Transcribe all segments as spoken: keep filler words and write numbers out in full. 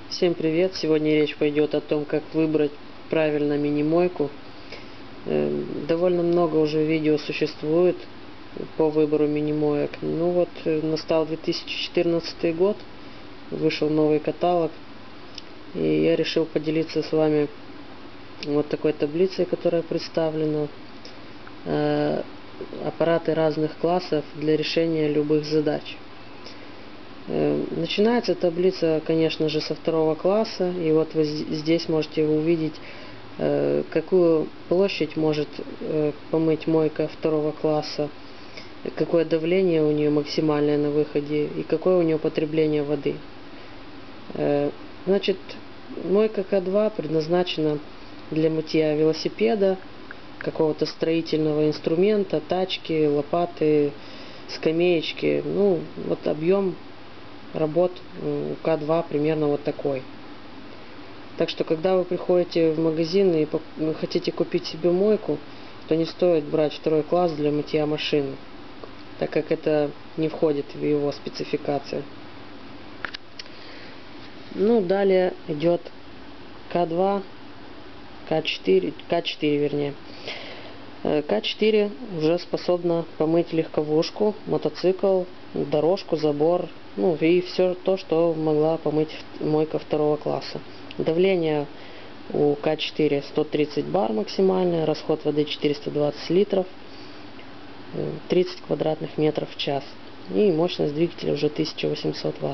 Всем привет! Сегодня речь пойдет о том, как выбрать правильно мини-мойку. Довольно много уже видео существует по выбору мини-моек. Ну вот, настал две тысячи четырнадцатый год, вышел новый каталог, и я решил поделиться с вами вот такой таблицей, которая представлена. Аппараты разных классов для решения любых задач. Начинается таблица, конечно же, со второго класса, и вот вы здесь можете увидеть, какую площадь может помыть мойка второго класса, какое давление у нее максимальное на выходе и какое у нее потребление воды. Значит, мойка К два предназначена для мытья велосипеда, какого-то строительного инструмента, тачки, лопаты, скамеечки. Ну, вот объем работ у К два примерно вот такой. Так что, когда вы приходите в магазин и хотите купить себе мойку, то не стоит брать второй класс для мытья машины, так как это не входит в его спецификацию. Ну, далее идет К два, К четыре, К четыре вернее. К четыре уже способна помыть легковушку, мотоцикл, дорожку, забор, ну и все то, что могла помыть мойка второго класса. Давление у К четыре сто тридцать бар максимальное, расход воды четыреста двадцать литров, тридцать квадратных метров в час. И мощность двигателя уже тысяча восемьсот ватт.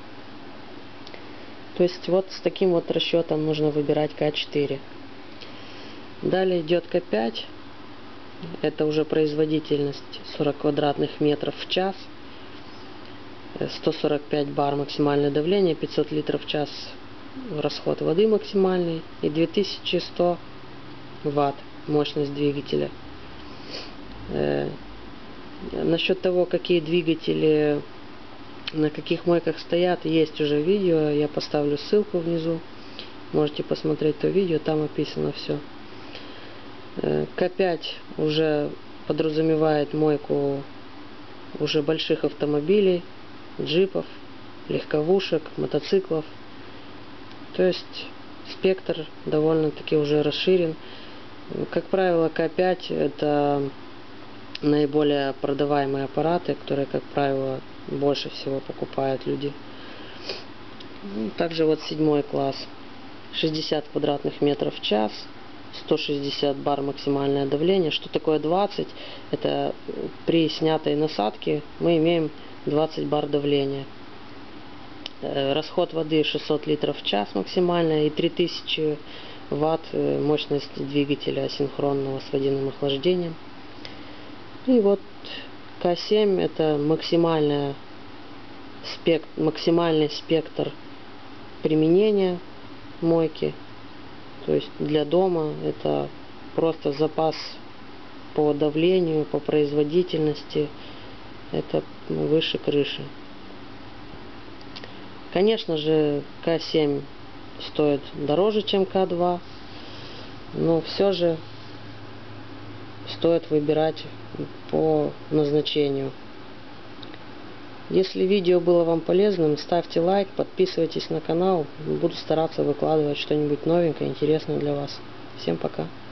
То есть вот с таким вот расчетом нужно выбирать К четыре. Далее идет К пять. Это уже производительность сорок квадратных метров в час, сто сорок пять бар максимальное давление, пятьсот литров в час расход воды максимальный и две тысячи сто ватт мощность двигателя. Э, насчет того, какие двигатели на каких мойках стоят, есть уже видео, я поставлю ссылку внизу, можете посмотреть то видео, там описано все. К пять уже подразумевает мойку уже больших автомобилей, джипов, легковушек, мотоциклов. То есть спектр довольно-таки уже расширен. Как правило, К пять это наиболее продаваемые аппараты, которые, как правило, больше всего покупают люди. Также вот седьмой класс. шестьдесят квадратных метров в час. сто шестьдесят бар максимальное давление. Что такое двадцать? Это при снятой насадке мы имеем двадцать бар давления. Расход воды шестьсот литров в час максимальная и три тысячи ватт мощность двигателя синхронного с водяным охлаждением. И вот К семь это максимальная спектр, максимальный спектр применения мойки. То есть для дома это просто запас по давлению, по производительности. Это выше крыши. Конечно же, К семь стоит дороже, чем К два. Но все же стоит выбирать по назначению. Если видео было вам полезным, ставьте лайк, подписывайтесь на канал. Буду стараться выкладывать что-нибудь новенькое, интересное для вас. Всем пока!